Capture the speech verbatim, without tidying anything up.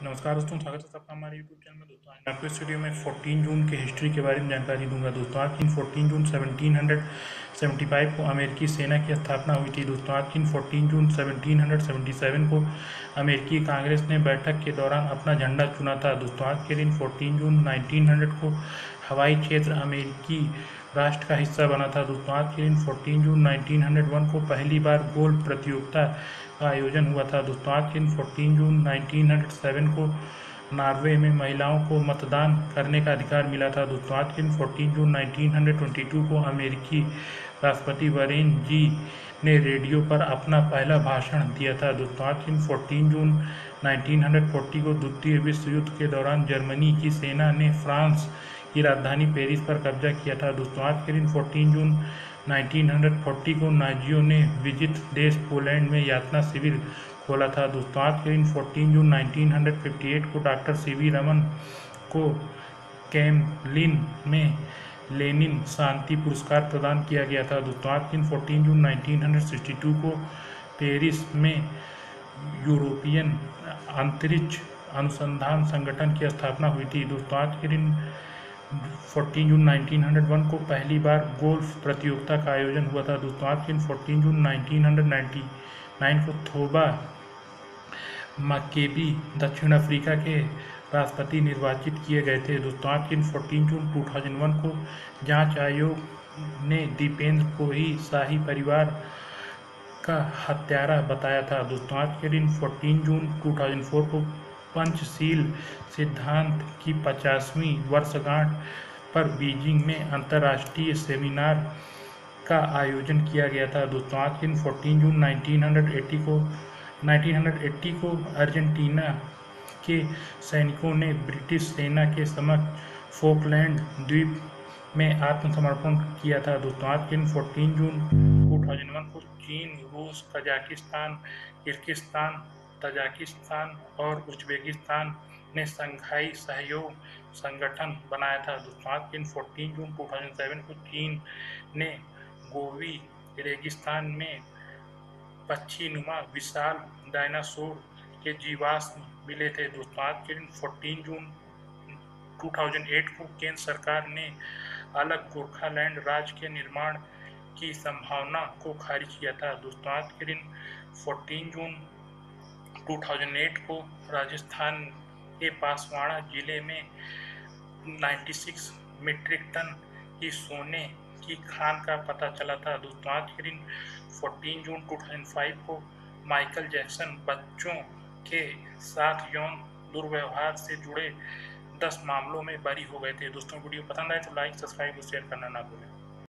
नमस्कार दोस्तों, स्वागत है सबका हमारे यूट्यूब चैनल में। दोस्तों आज मैं आपको इस वीडियो में चौदह जून के हिस्ट्री के बारे में जानकारी दूंगा। दोस्तों आज दिन चौदह जून सत्रह सौ पचहत्तर को अमेरिकी सेना की स्थापना हुई थी। दोस्तों आज दिन चौदह जून सत्रह सौ सतहत्तर को अमेरिकी कांग्रेस ने बैठक के दौरान अपना झंडा चुना था। दोस्तों आज के दिन चौदह जून उन्नीस सौ को हवाई क्षेत्र अमेरिकी राष्ट्र का हिस्सा बना था। दोस्तों आज के दिन चौदह जून उन्नीस सौ एक को पहली बार गोल्फ प्रतियोगिता का आयोजन हुआ था। दोस्तों आज के दिन चौदह जून उन्नीस सौ सात को नॉर्वे में महिलाओं को मतदान करने का अधिकार मिला था। दोस्तों आज के दिन चौदह जून उन्नीस सौ बाईस को अमेरिकी राष्ट्रपति वरेन जी ने रेडियो पर अपना पहला भाषण दिया था। दोस्तों आज के दिन चौदह जून उन्नीस सौ चालीस को द्वितीय विश्व युद्ध के दौरान जर्मनी की सेना ने फ्रांस की राजधानी पेरिस पर कब्जा किया था। दोस्तों आज के दिन चौदह जून उन्नीस सौ चालीस को नाजियों ने विजित देश पोलैंड में यातना शिविर खोला था। दोस्तों आज के दिन चौदह जून उन्नीस सौ अट्ठावन को डॉक्टर सी वी रमन को कैमलिन में लेनिन शांति पुरस्कार प्रदान किया गया था। दोस्तों आज के दिन चौदह जून उन्नीस सौ बासठ को पेरिस में यूरोपियन अंतरिक्ष अनुसंधान संगठन की स्थापना हुई थी। दोस्तों आज के दिन चौदह जून उन्नीस सौ एक को पहली बार गोल्फ प्रतियोगिता का आयोजन हुआ था। दोस्तों आज के दिन चौदह जून उन्नीस सौ निन्यानवे को थोबा मकेबी दक्षिण अफ्रीका के राष्ट्रपति निर्वाचित किए गए थे। दोस्तों आज के दिन चौदह जून दो हज़ार एक को जांच आयोग ने दीपेंद्र को ही शाही परिवार का हत्यारा बताया था। दोस्तों आज के दिन चौदह जून दो हज़ार चार को पंचशील सिद्धांत की पचासवीं वर्षगांठ पर बीजिंग में अंतर्राष्ट्रीय सेमिनार का आयोजन किया गया था। दोस्तों आज के दिन चौदह जून उन्नीस सौ अस्सी को उन्नीस सौ अस्सी को अर्जेंटीना के सैनिकों ने ब्रिटिश सेना के समक्ष फोकलैंड द्वीप में आत्मसमर्पण किया था। दोस्तों आज के दिन चौदह जून दो हज़ार एक को चीन, रूस, कजाकिस्तान, किर्गिस्तान, तजाकिस्तान और उज्बेकिस्तान ने शंघाई सहयोग संगठन बनाया था। दोस्तों आज के दिन चौदह जून दो हज़ार सात को चीन ने गोबी रेगिस्तान में पक्षीनुमा विशाल डायनासोर के जीवाश्म मिले थे। दोस्तों आज के दिन चौदह जून दो हज़ार आठ को केंद्र सरकार ने अलग गोरखालैंड राज्य के निर्माण की संभावना को खारिज किया था। दोस्तों आज के दिन चौदह जून दो हज़ार आठ को राजस्थान के बांसवाड़ा जिले में छियानवे मीट्रिक टन की सोने की खान का पता चला था। दोस्तों आज के दिन चौदह जून दो हज़ार पाँच को माइकल जैक्सन बच्चों के साथ यौन दुर्व्यवहार से जुड़े दस मामलों में बरी हो गए थे। दोस्तों वीडियो पसंद आए तो लाइक, सब्सक्राइब और शेयर करना ना भूलें।